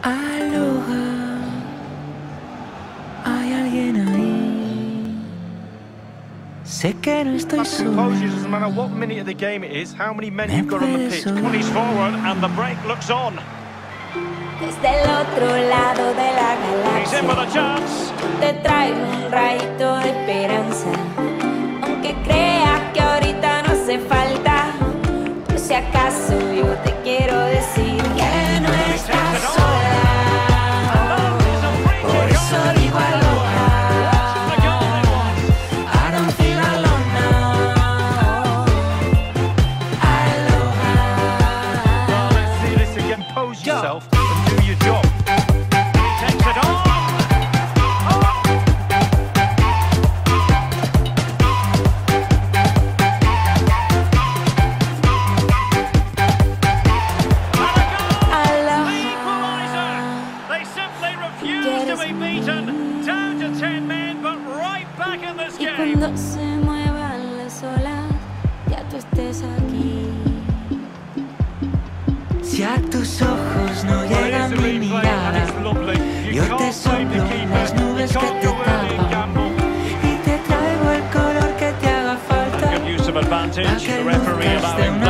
Aloha, hay alguien ahí. Sé que no estoy solo. Doesn't matter what minute of the game it is, how many men you've got on the pitch. When he's forward and the break looks on. Desde el otro lado de la He's in with a galaxia chance. te traigo un rayito de esperanza. Aunque creas que ahorita no hace falta, por si acaso yo te quiero decir que no estás sola. Por eso digo aloha. I don't feel alone now. Aloha. Well, let's see this again. Pose yourself and do your job. He takes it on. They simply refuse to be beaten. Down to 10 men, but right back in this Y game. cuando se muevan las olas, ya tú estés aquí. Si a tus ojos no llega mi mirada, yo te soplo las nubes que te tapan y te traigo el color que te haga falta. Good use of advantage. The referee allowing